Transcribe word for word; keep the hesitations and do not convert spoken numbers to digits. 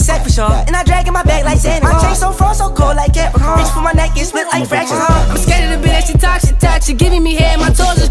sack for sure. And I drag in my bag like Santa. My chain so frost, so cold like Capricorn. Reach for my neck and split like fractions. I'm scared of the bitch, she toxic, toxic. Giving me head, my toes